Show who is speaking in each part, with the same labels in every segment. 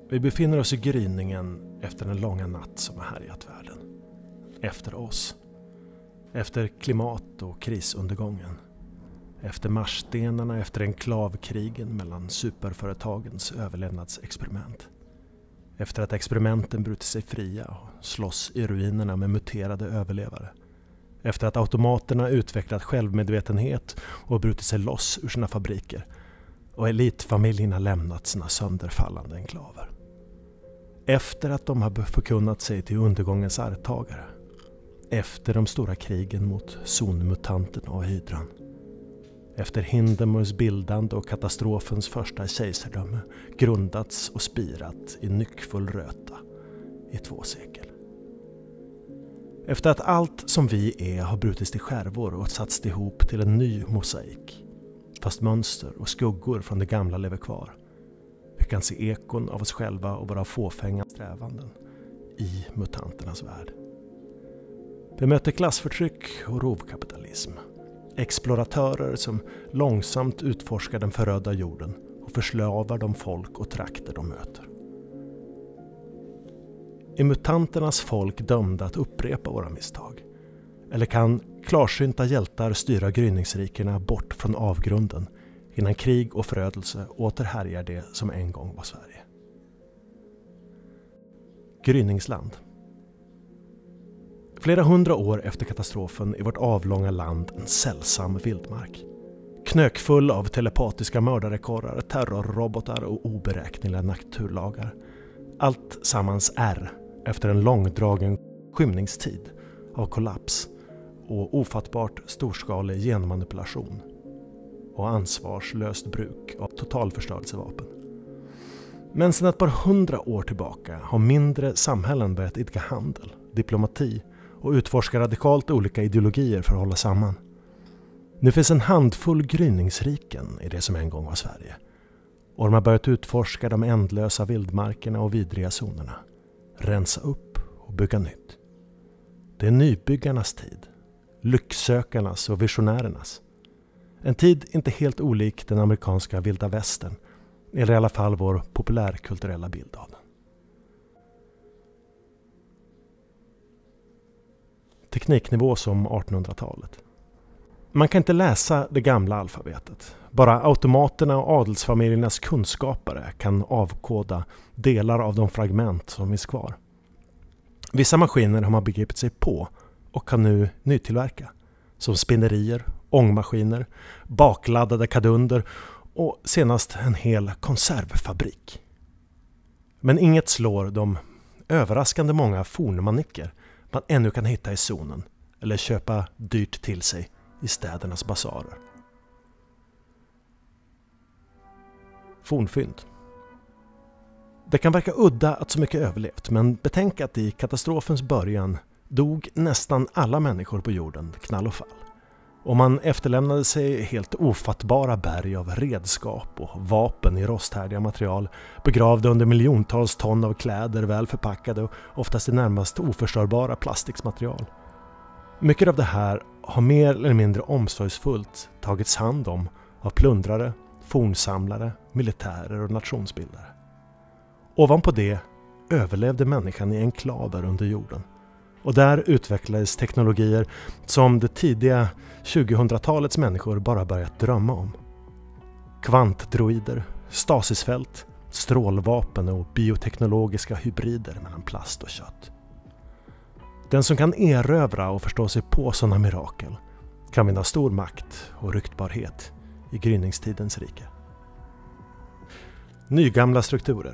Speaker 1: Vi befinner oss i gryningen efter den långa natt som har härjat världen. Efter oss. Efter klimat- och krisundergången. Efter marsstenarna efter enklavkrigen mellan superföretagens överlevnadsexperiment. Efter att experimenten brutit sig fria och slåss i ruinerna med muterade överlevare. Efter att automaterna utvecklat självmedvetenhet och brutit sig loss ur sina fabriker och elitfamiljerna lämnat sina sönderfallande enklaver. Efter att de har förkunnat sig till undergångens arvtagare. Efter de stora krigen mot zonmutanterna och hydran. Efter Hindenburgs bildande och katastrofens första kejsardöme grundats och spirat i nyckfull röta i 2 sekel. Efter att allt som vi är har brutits till skärvor och satts ihop till en ny mosaik. Fast mönster och skuggor från det gamla lever kvar. Vi kan se ekon av oss själva och våra fåfänga strävanden i mutanternas värld. Vi möter klassförtryck och rovkapitalism. Exploratörer som långsamt utforskar den förödda jorden och förslavar de folk och trakter de möter. Är mutanternas folk dömda att upprepa våra misstag? Eller kan klarsynta hjältar styra gryningsrikerna bort från avgrunden innan krig och förödelse åter härjar det som en gång var Sverige? Gryningsland. Flera 100 år efter katastrofen är vårt avlånga land en sällsam vildmark. Knökfull av telepatiska mördarekorrar, terrorrobotar och oberäkneliga naturlagar. Allt sammans är, efter en långdragen skymningstid av kollaps och ofattbart storskalig genmanipulation och ansvarslöst bruk av totalförstörelsevapen. Men sedan ett par 100 år tillbaka har mindre samhällen börjat idka handel, diplomati och utforska radikalt olika ideologier för att hålla samman. Nu finns en handfull gryningsriken i det som en gång var Sverige. Och de har börjat utforska de ändlösa vildmarkerna och vidriga zonerna. Rensa upp och bygga nytt. Det är nybyggarnas tid. Lycksökarnas och visionärernas. En tid inte helt olik den amerikanska vilda västern. Eller i alla fall vår populärkulturella bild av den. Tekniknivå som 1800-talet. Man kan inte läsa det gamla alfabetet. Bara automaterna och adelsfamiljernas kunskapare kan avkoda delar av de fragment som finns kvar. Vissa maskiner har man begripit sig på och kan nu nytillverka. Som spinnerier, ångmaskiner, bakladdade kadunder och senast en hel konservfabrik. Men inget slår de överraskande många fornmanicker man ännu kan hitta i zonen eller köpa dyrt till sig i städernas basarer. Fornfynd. Det kan verka udda att så mycket överlevt, men betänk att i katastrofens början dog nästan alla människor på jorden knall och fall. Och man efterlämnade sig helt ofattbara berg av redskap och vapen i rosthärdiga material, begravda under miljontals ton av kläder väl förpackade och oftast i närmast oförstörbara plastiksmaterial. Mycket av det här har mer eller mindre omsorgsfullt tagits hand om av plundrare, fornsamlare, militärer och nationsbildare. Ovanpå det överlevde människan i enklaver under jorden. Och där utvecklades teknologier som det tidiga 2000-talets människor bara börjat drömma om. Kvantdroider, stasisfält, strålvapen och bioteknologiska hybrider mellan plast och kött. Den som kan erövra och förstå sig på sådana mirakel kan vinna stor makt och ryktbarhet i gryningstidens rike. Nygamla strukturer.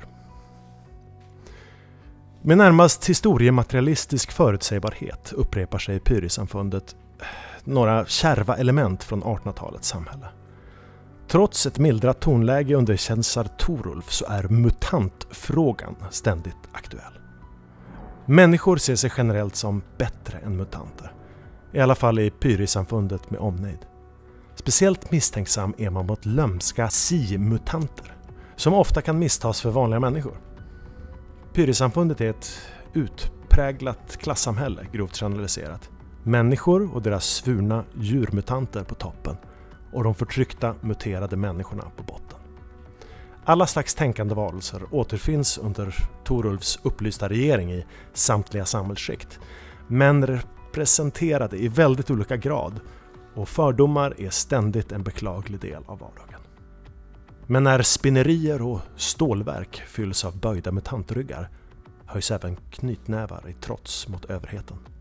Speaker 1: Med närmast historiematerialistisk förutsägbarhet upprepar sig i Pyrisamfundet några kärva element från 1800-talets samhälle. Trots ett mildrat tonläge under kejsar Torulf så är mutantfrågan ständigt aktuell. Människor ser sig generellt som bättre än mutanter. I alla fall i Pyrisamfundet med omnejd. Speciellt misstänksam är man mot lömska si-mutanter som ofta kan misstas för vanliga människor. Pyrisamfundet är ett utpräglat klassamhälle, grovt generaliserat. Människor och deras svurna djurmutanter på toppen och de förtryckta muterade människorna på botten. Alla slags tänkande varelser återfinns under Torulfs upplysta regering i samtliga samhällsskikt, men representerade i väldigt olika grad, och fördomar är ständigt en beklaglig del av vardagen. Men när spinnerier och stålverk fylls av böjda mutantryggar höjs även knytnävar i trots mot överheten.